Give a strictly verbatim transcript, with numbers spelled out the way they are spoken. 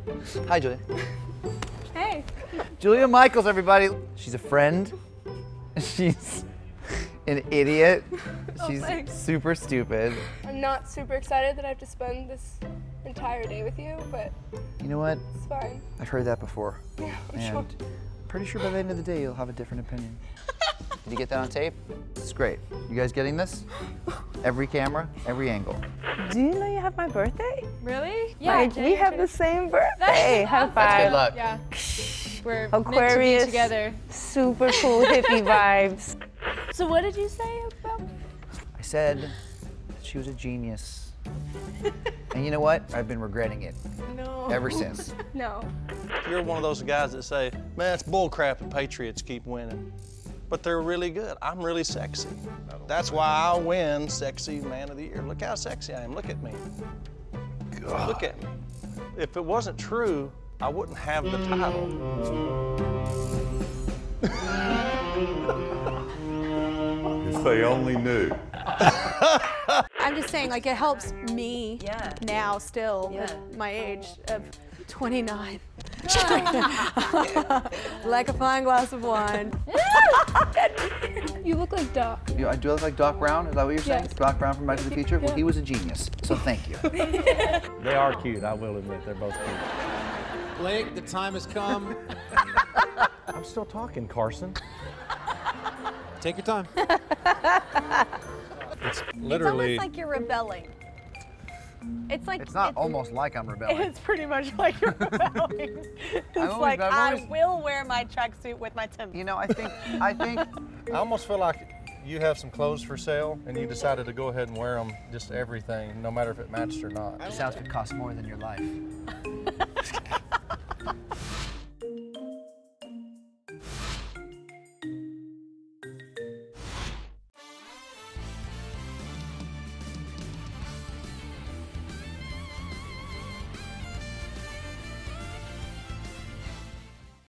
Hi, Julia. Hey. Julia Michaels, everybody. She's a friend. She's an idiot. Oh, She's thanks. super stupid. I'm not super excited that I have to spend this entire day with you, but You know what? it's fine. I've heard that before. Yeah, I'm and sure. I'm pretty sure by the end of the day you'll have a different opinion. Did you get that on tape? This is great. You guys getting this? Every camera, every angle. Do you know you have my birthday? Really? Like, we have the same birthday. High That's five. good luck. Yeah. We're Aquarius. meant to be together. Super cool hippie vibes. So what did you say about? I said that she was a genius. And you know what? I've been regretting it No. ever since. No. You're one of those guys that say, man, it's bullcrap the Patriots keep winning. But they're really good. I'm really sexy. That's why I'll win Sexy Man of the Year. Look how sexy I am. Look at me. God. Look at me. If it wasn't true, I wouldn't have the title. If they only knew. I'm just saying, like, it helps me Yeah. now still Yeah. with my age of twenty-nine. Like a fine glass of wine. You look like Doc. You, I do look like Doc Brown? Is that what you're saying? Yes. Doc Brown from Back to the Future? Well, Yeah. he was a genius, so thank you. They are cute, I will admit, they're both cute. Blake, the time has come. I'm still talking, Carson. Take your time. It's It's literally. almost like you're rebelling. It's like It's not almost like I'm rebelling. It's pretty much like you're rebelling. It's always- like I've I always- will wear my tracksuit with my Timberlands. You know, I think, I think, I almost feel like you have some clothes for sale and you decided to go ahead and wear them, just everything, no matter if it matched or not. this outfit costs more than your life.